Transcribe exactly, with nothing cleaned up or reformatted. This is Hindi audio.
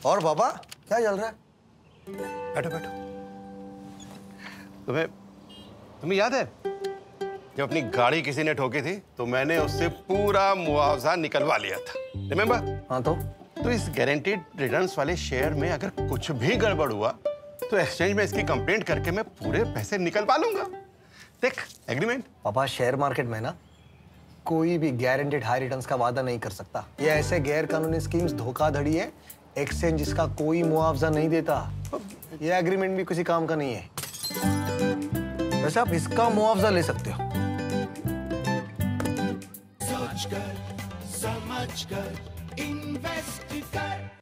और बाबा क्या चल रहा है? बैठो बैठो। तुम्हें तुम्हें याद है जब अपनी गाड़ी किसी ने ठोकी थी तो मैंने उससे पूरा मुआवजा निकलवा लिया था, रिमेम्बर? हाँ तो तो इस गारंटीड रिटर्न्स वाले शेयर में अगर कुछ भी गड़बड़ हुआ तो एक्सचेंज में इसकी कंप्लेंट करके मैं पूरे पैसे निकलवा लूंगा। देख एग्रीमेंट। पापा शेयर मार्केट में ना कोई भी गारंटीड हाई रिटर्न्स का वादा नहीं कर सकता। ये ऐसे गैर कानूनी स्कीम्स धोखाधड़ी है। एक्सचेंज इसका कोई मुआवजा नहीं देता। ये एग्रीमेंट भी किसी काम का नहीं है। वैसे आप इसका मुआवजा ले सकते हो। सोच कर समझ कर इन्वेस्ट कर।